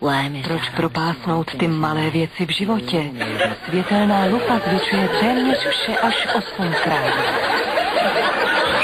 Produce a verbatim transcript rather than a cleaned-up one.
Proč propásnout ty malé věci v životě? Světelná lupa zvětšuje téměř vše až osmkrát.